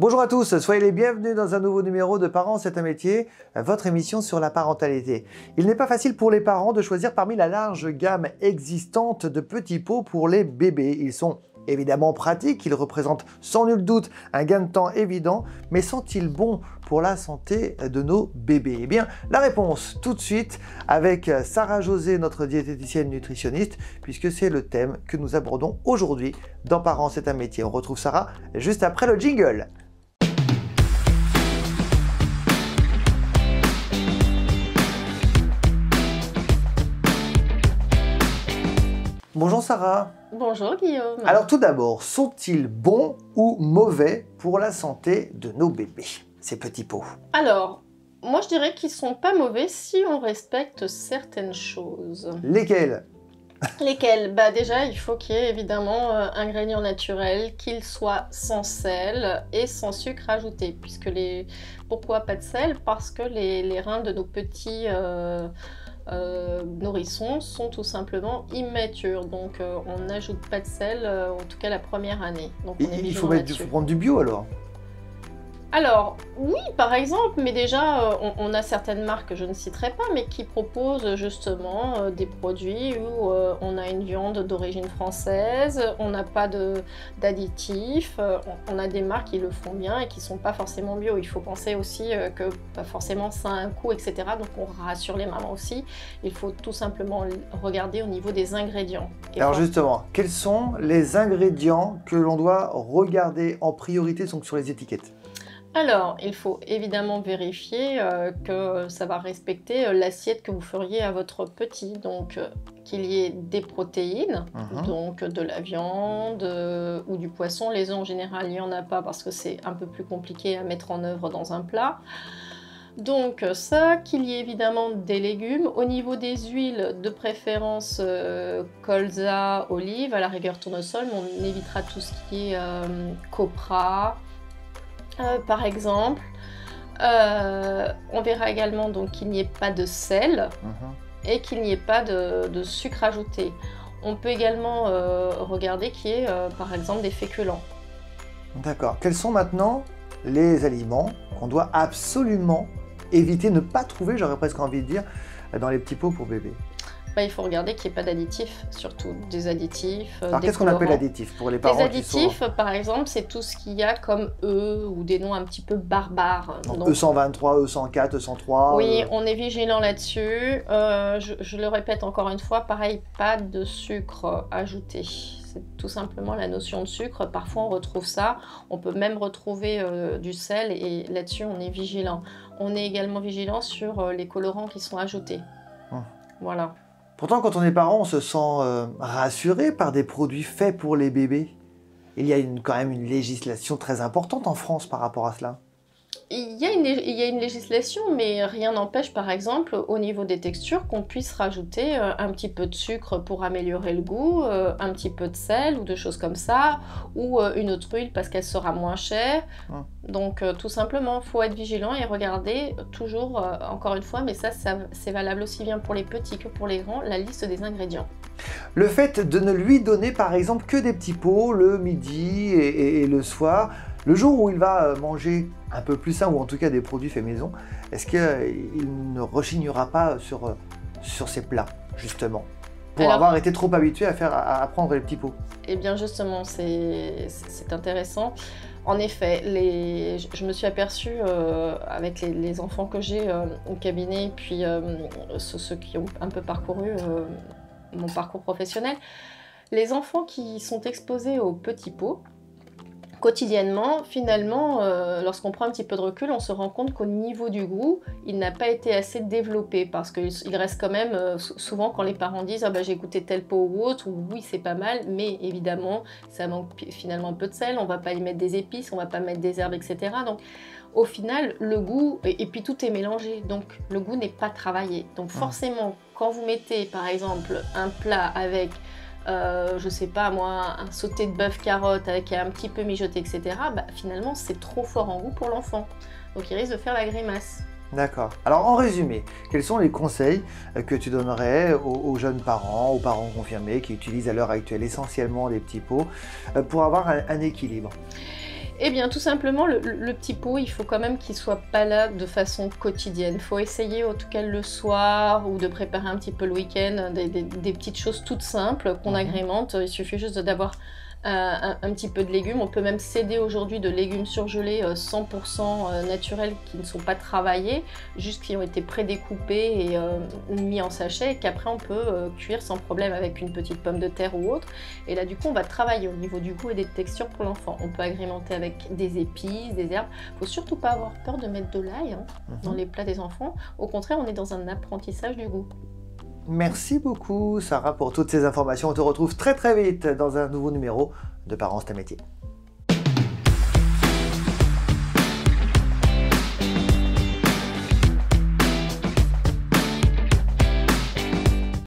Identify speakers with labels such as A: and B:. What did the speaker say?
A: Bonjour à tous, soyez les bienvenus dans un nouveau numéro de Parents c'est un métier, votre émission sur la parentalité. Il n'est pas facile pour les parents de choisir parmi la large gamme existante de petits pots pour les bébés. Ils sont évidemment pratiques, ils représentent sans nul doute un gain de temps évident, mais sont-ils bons pour la santé de nos bébés? Eh bien, la réponse tout de suite avec Sarah José, notre diététicienne nutritionniste, puisque c'est le thème que nous abordons aujourd'hui dans Parents c'est un métier. On retrouve Sarah juste après le jingle. Bonjour Sarah.
B: Bonjour Guillaume.
A: Alors tout d'abord, sont-ils bons ou mauvais pour la santé de nos bébés, ces petits pots?
B: Alors, moi je dirais qu'ils sont pas mauvais si on respecte certaines choses.
A: Lesquels?
B: Lesquelles? Bah déjà, il faut qu'il y ait évidemment ingrédients naturels, qu'ils soient sans sel et sans sucre ajouté. Pourquoi pas de sel? Parce que les reins de nos petits nourrissons sont tout simplement immatures, donc on n'ajoute pas de sel, en tout cas la première année. Donc
A: Il faut prendre du bio alors?
B: Alors, oui, par exemple, mais déjà, on a certaines marques que je ne citerai pas, mais qui proposent justement des produits où on a une viande d'origine française, on n'a pas d'additifs, on a des marques qui le font bien et qui ne sont pas forcément bio. Il faut penser aussi que pas forcément ça a un coût, etc. Donc on rassure les mamans aussi. Il faut tout simplement regarder au niveau des ingrédients.
A: Alors justement, quels sont les ingrédients que l'on doit regarder en priorité donc sur les étiquettes?
B: Alors, il faut évidemment vérifier que ça va respecter l'assiette que vous feriez à votre petit, donc qu'il y ait des protéines, donc de la viande ou du poisson. Les œufs en général, il n'y en a pas parce que c'est un peu plus compliqué à mettre en œuvre dans un plat. Donc ça, qu'il y ait évidemment des légumes. Au niveau des huiles, de préférence colza, olive, à la rigueur tournesol, mais on évitera tout ce qui est copra. Par exemple, on verra également donc qu'il n'y ait pas de sel et qu'il n'y ait pas de sucre ajouté. On peut également regarder qu'il y ait par exemple des féculents.
A: D'accord. Quels sont maintenant les aliments qu'on doit absolument éviter, ne pas trouver, j'aurais presque envie de dire, dans les petits pots pour bébés?
B: Il faut regarder qu'il n'y ait pas d'additifs, surtout des additifs.
A: Alors qu'est-ce qu'on appelle additifs pour les parents?
B: Les additifs, par exemple, c'est tout ce qu'il y a comme E ou des noms un petit peu barbares.
A: Donc, E123, E104, E103.
B: Oui, on est vigilant là-dessus. Je le répète encore une fois, pareil, pas de sucre ajouté. C'est tout simplement la notion de sucre. Parfois, on retrouve ça. On peut même retrouver du sel et là-dessus, on est vigilant. On est également vigilant sur les colorants qui sont ajoutés. Voilà.
A: Pourtant, quand on est parent, on se sent rassuré par des produits faits pour les bébés. Il y a quand même une législation très importante en France par rapport à cela.
B: Il y a une législation, mais rien n'empêche, par exemple, au niveau des textures, qu'on puisse rajouter un petit peu de sucre pour améliorer le goût, un petit peu de sel ou de choses comme ça, ou une autre huile parce qu'elle sera moins chère. Donc, tout simplement, il faut être vigilant et regarder toujours, encore une fois, mais ça c'est valable aussi bien pour les petits que pour les grands, la liste des ingrédients.
A: Le fait de ne lui donner, par exemple, que des petits pots le midi et le soir, le jour où il va manger un peu plus sain, ou en tout cas des produits faits maison, est-ce qu'il ne rechignera pas sur ses plats, justement, pour avoir été trop habitué à prendre les petits pots? Eh
B: bien justement, c'est intéressant. En effet, je me suis aperçue avec les enfants que j'ai au cabinet, puis ceux qui ont un peu parcouru mon parcours professionnel, les enfants qui sont exposés aux petits pots, quotidiennement, finalement, lorsqu'on prend un petit peu de recul, on se rend compte qu'au niveau du goût, il n'a pas été assez développé parce qu'il reste quand même, souvent quand les parents disent « Ah ben j'ai goûté tel pot ou autre », ou « Oui, c'est pas mal », mais évidemment, ça manque finalement un peu de sel, on va pas y mettre des épices, on va pas mettre des herbes, etc. Donc, au final, le goût, et puis tout est mélangé, donc le goût n'est pas travaillé. Donc forcément, quand vous mettez par exemple un plat avec je sais pas moi, un sauté de bœuf carotte avec un petit peu mijoté, etc., finalement c'est trop fort en goût pour l'enfant. Donc il risque de faire la grimace.
A: D'accord. Alors en résumé, quels sont les conseils que tu donnerais aux jeunes parents, aux parents confirmés qui utilisent à l'heure actuelle essentiellement des petits pots pour avoir un équilibre?
B: Eh bien, tout simplement, le petit pot, il faut quand même qu'il soit pas là de façon quotidienne. Il faut essayer, en tout cas le soir, ou de préparer un petit peu le week-end, des petites choses toutes simples qu'on agrémente. Il suffit juste d'avoir un petit peu de légumes. On peut même s'aider aujourd'hui de légumes surgelés 100% naturels qui ne sont pas travaillés, juste qui ont été prédécoupés et mis en sachet, et qu'après on peut cuire sans problème avec une petite pomme de terre ou autre. Et là du coup on va travailler au niveau du goût et des textures pour l'enfant. On peut agrémenter avec des épices, des herbes. Il ne faut surtout pas avoir peur de mettre de l'ail dans les plats des enfants. Au contraire, on est dans un apprentissage du goût.
A: Merci beaucoup Sarah pour toutes ces informations. On te retrouve très très vite dans un nouveau numéro de Parents c'est un métier.